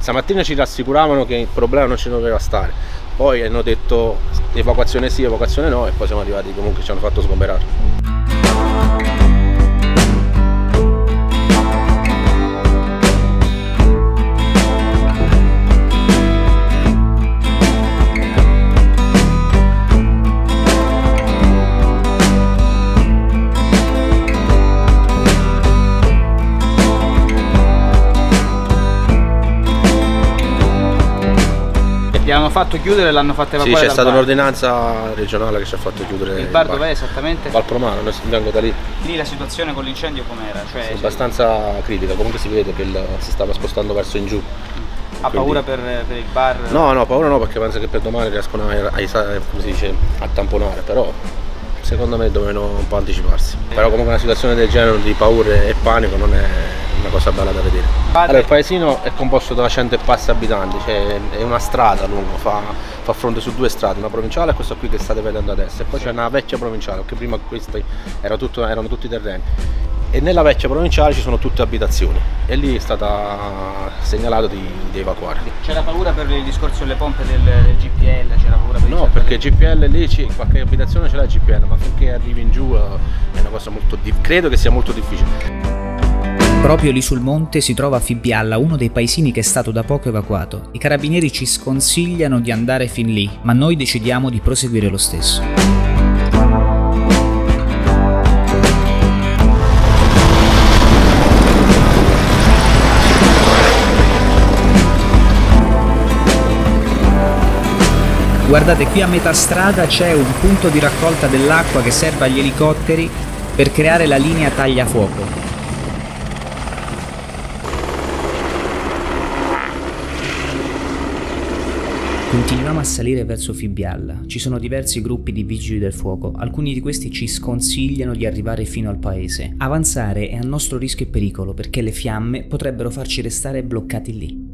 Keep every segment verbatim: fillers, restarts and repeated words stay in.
Stamattina ci rassicuravano che il problema non ci doveva stare, poi hanno detto evacuazione sì, evacuazione no, e poi siamo arrivati, comunque ci hanno fatto sgomberare. Li hanno fatto chiudere e l'hanno fatto evacuare. Sì, c'è stata bar. un'ordinanza regionale che ci ha fatto chiudere. Il bar, bar. Dov'è esattamente? Valpromano, noi vengo da lì. Lì la situazione con l'incendio com'era? Cioè, sì, abbastanza critica, comunque si vede che il, si stava spostando verso in giù. Ha Quindi... paura per, per il bar? No, no, paura no, perché penso che per domani riescono a, a, a, come si dice, a tamponare, però secondo me dovevano un po' anticiparsi. Eh. Però comunque una situazione del genere di paura e panico non è una cosa bella da vedere. Allora, il paesino è composto da cento e passi abitanti, cioè è una strada lunga, fa, fa fronte su due strade, una provinciale e questa qui che state vedendo adesso, e poi c'è una vecchia provinciale, perché prima questi era tutto, erano tutti terreni, e nella vecchia provinciale ci sono tutte abitazioni, e lì è stata segnalato di, di evacuare. C'era paura per il discorso delle pompe del, del G P L? C'era paura per no, perché G P L lì c'è qualche abitazione, ce l'ha il G P L, ma finché arrivi in giù è una cosa molto difficile, credo che sia molto difficile. Proprio lì sul monte si trova Fibbialla, uno dei paesini che è stato da poco evacuato. I carabinieri ci sconsigliano di andare fin lì, ma noi decidiamo di proseguire lo stesso. Guardate, qui a metà strada c'è un punto di raccolta dell'acqua che serve agli elicotteri per creare la linea tagliafuoco. Continuiamo a salire verso Fibbialla. Ci sono diversi gruppi di vigili del fuoco. Alcuni di questi ci sconsigliano di arrivare fino al paese. Avanzare è a nostro rischio e pericolo perché le fiamme potrebbero farci restare bloccati lì.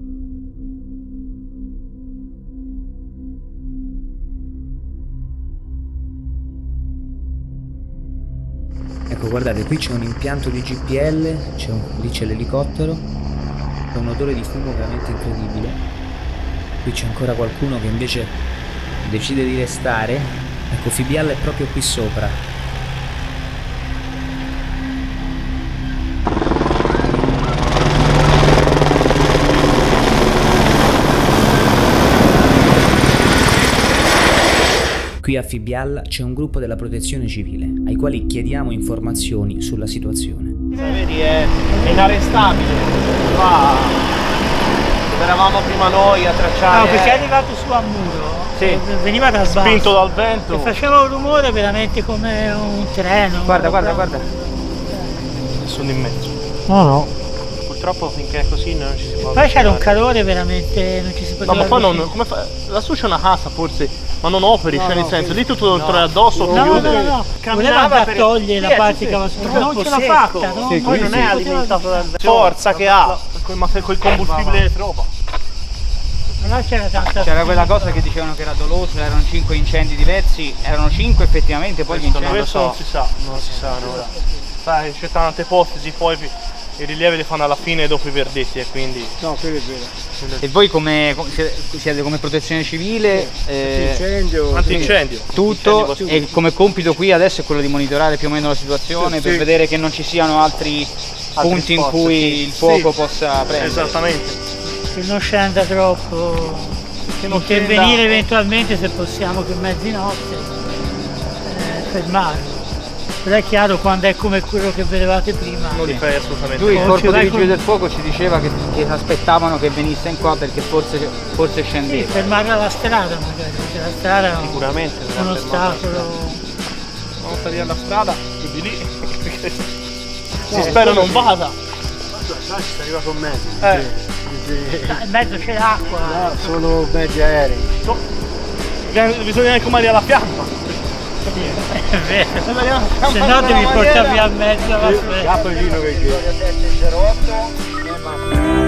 Ecco, guardate, qui c'è un impianto di G P L, c'è un, lì c'è l'elicottero, c'è un odore di fumo veramente incredibile. Qui c'è ancora qualcuno che invece decide di restare. Ecco, Fibbialla è proprio qui sopra. Qui a Fibbialla c'è un gruppo della protezione civile, ai quali chiediamo informazioni sulla situazione. Vedi, è inarrestabile. Qua eravamo prima noi a tracciare. No, perché è arrivato su a muro, sì, veniva da sbasso, spinto dal vento, e faceva un rumore veramente come un treno. Guarda, guarda, guarda. Nessuno in mezzo. No, no. Purtroppo finché è così non ci si può. Poi c'era un calore veramente, non ci si poteva. No, ma poi non, come fa? Lassù c'è una casa forse, ma non operi, no, cioè nel no, senso, lì tutto il no, addosso, no, no, no, no, no. Voleva andare a togliere la parte che aveva sotto, non ce l'ha fatta, no? Sì, poi non è alimentato dal forza che ha, ma col combustibile troppo. C'era quella cosa che dicevano che era dolosa, erano cinque incendi diversi, erano cinque effettivamente, poi gli incendi. Questo non si sa, non si sa ora. Sai, c'è tante ipotesi, poi i rilievi li fanno alla fine dopo i verdetti e quindi. No, quello è vero. E voi come siete come protezione civile? Eh, antincendio, antincendio. Tutto, antincendio e come compito qui adesso è quello di monitorare più o meno la situazione, sì, per sì, vedere che non ci siano altri, altri punti spot, in cui sì, il fuoco sì, possa prendere. Esattamente. Che non scenda troppo, che non intervenire scenda... eventualmente se possiamo che mezzanotte eh, fermarlo. Però è chiaro, quando è come quello che vedevate prima. Non li fai assolutamente. Lui, il corpo dei vigili del fuoco, ci diceva che, che aspettavano che venisse in qua perché forse, forse scendeva. Sì, fermarla alla strada magari, perché la strada sicuramente è uno ostacolo. Non salire alla strada, più di lì. Si spera non vada. Là si arriva con mezzi. Eh. In mezzo c'è l'acqua. Là sono mezzi aerei. So, bisogna anche comare alla fiamma. È vero. Se no devi portarmi a mezzo la Capolino che gira.